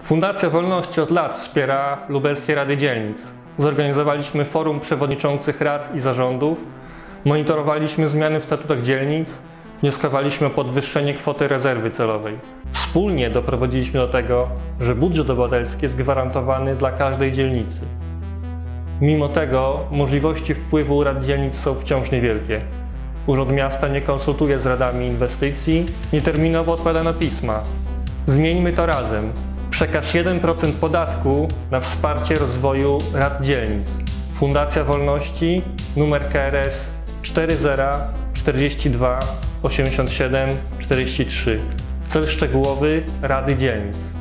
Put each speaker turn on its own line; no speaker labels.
Fundacja Wolności od lat wspiera lubelskie rady dzielnic. Zorganizowaliśmy forum przewodniczących rad i zarządów, monitorowaliśmy zmiany w statutach dzielnic, wnioskowaliśmy o podwyższenie kwoty rezerwy celowej. Wspólnie doprowadziliśmy do tego, że budżet obywatelski jest gwarantowany dla każdej dzielnicy. Mimo tego możliwości wpływu rad dzielnic są wciąż niewielkie. Urząd Miasta nie konsultuje z radami inwestycji, nieterminowo odpowiada na pisma. Zmieńmy to razem. Przekaż 1% podatku na wsparcie rozwoju rad dzielnic. Fundacja Wolności, numer KRS 40 42 87 43. Cel szczegółowy Rady Dzielnic.